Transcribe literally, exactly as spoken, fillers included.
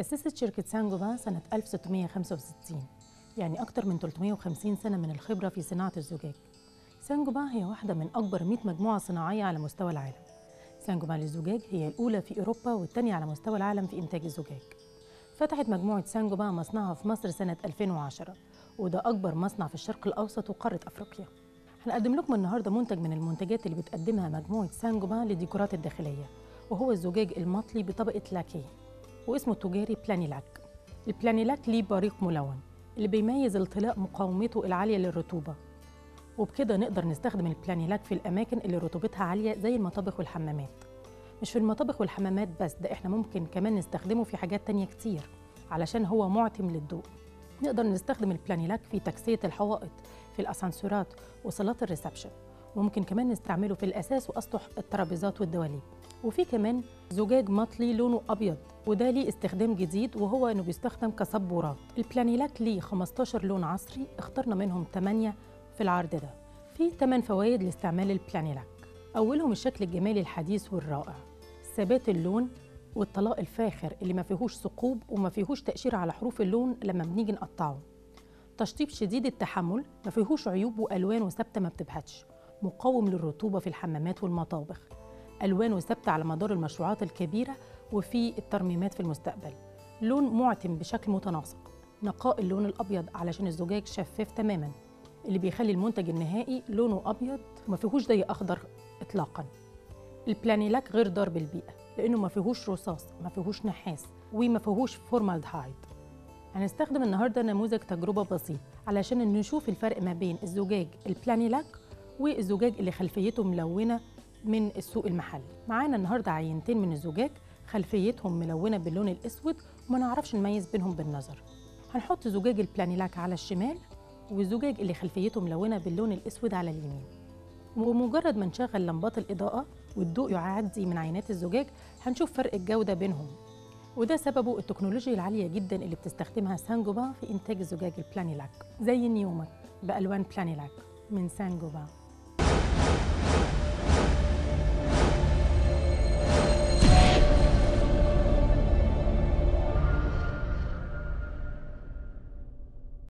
تأسست شركة سان-جوبان سنة ألف وستمائة وخمسة وستين، يعني أكثر من ثلاثمائة وخمسين سنة من الخبرة في صناعة الزجاج. سان-جوبان هي واحدة من أكبر مئة مجموعة صناعية على مستوى العالم. سان-جوبان للزجاج هي الأولى في أوروبا والثانية على مستوى العالم في إنتاج الزجاج. فتحت مجموعة سان-جوبان مصنعها في مصر سنة ألفين وعشرة، وده أكبر مصنع في الشرق الأوسط وقارة أفريقيا. هنقدم لكم النهارده منتج من المنتجات اللي بتقدمها مجموعة سان-جوبان للديكورات الداخلية، وهو الزجاج المطلي بطبقة لاكيه، واسمه التجاري بلانيلاك. البلانيلاك ليه بريق ملون اللي بيميز الطلاء مقاومته العالية للرطوبة، وبكده نقدر نستخدم البلانيلاك في الأماكن اللي رطوبتها عالية زي المطابخ والحمامات. مش في المطابخ والحمامات بس، ده احنا ممكن كمان نستخدمه في حاجات تانية كتير علشان هو معتم للضوء. نقدر نستخدم البلانيلاك في تكسية الحوائط، في الأسانسورات وصالات الريسبشن، وممكن كمان نستعمله في الأساس وأسطح الترابيزات والدواليب. وفي كمان زجاج مطلي لونه أبيض، وده ليه استخدام جديد وهو إنه بيستخدم كصبورات. البلانيلاك ليه خمستاشر لون عصري، اخترنا منهم ثمانية في العرض ده. في ثمان فوائد لاستعمال البلانيلاك. أولهم الشكل الجمالي الحديث والرائع، ثبات اللون والطلاء الفاخر اللي ما فيهوش ثقوب وما فيهوش تقشير على حروف اللون لما بنيجي نقطعه. تشطيب شديد التحمل، ما فيهوش عيوب والوانه ثابته ما بتبهتش. مقاوم للرطوبه في الحمامات والمطابخ. الوانه ثابته على مدار المشروعات الكبيره وفي الترميمات في المستقبل. لون معتم بشكل متناسق. نقاء اللون الابيض علشان الزجاج شفاف تماما، اللي بيخلي المنتج النهائي لونه ابيض وما فيهوش ضي اخضر اطلاقا. البلانيلاك غير ضار بالبيئه لانه ما فيهوش رصاص، ما فيهوش نحاس، وما فيهوش فورمالدهايد. هنستخدم النهارده نموذج تجربه بسيط علشان نشوف الفرق ما بين الزجاج البلانيلاك والزجاج اللي خلفيته ملونه من السوق المحلي. معانا النهارده عينتين من الزجاج خلفيتهم ملونه باللون الاسود وما نعرفش نميز بينهم بالنظر. هنحط زجاج البلانيلاك على الشمال والزجاج اللي خلفيته ملونه باللون الاسود على اليمين. ومجرد ما نشغل لمبات الاضاءه والضوء يعدي من عينات الزجاج هنشوف فرق الجوده بينهم، وده سببه التكنولوجيا العالية جدا اللي بتستخدمها سان-جوبان في إنتاج الزجاج البلانيلاك، زي النيومك بألوان بلانيلاك من سان-جوبان.